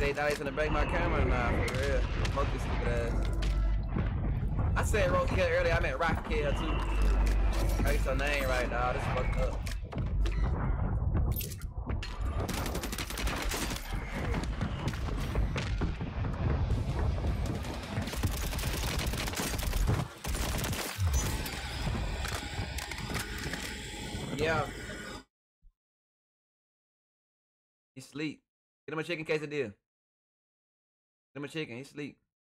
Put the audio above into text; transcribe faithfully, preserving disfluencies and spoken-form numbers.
they thought they was gonna break my camera now, for real. Smoke this stupid ass. I said Roadkill earlier, I meant Rockkill too. I get your name right, dog. This fucked up. Yeah. He sleep. Get him a chicken quesadilla. Get him a chicken, he sleep.